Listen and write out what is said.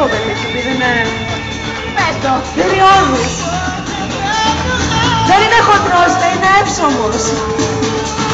παιδί, επειδή είναι... Πες το. Κυριώδης. Δεν είναι χοντρός, δεν είναι εύσωμος.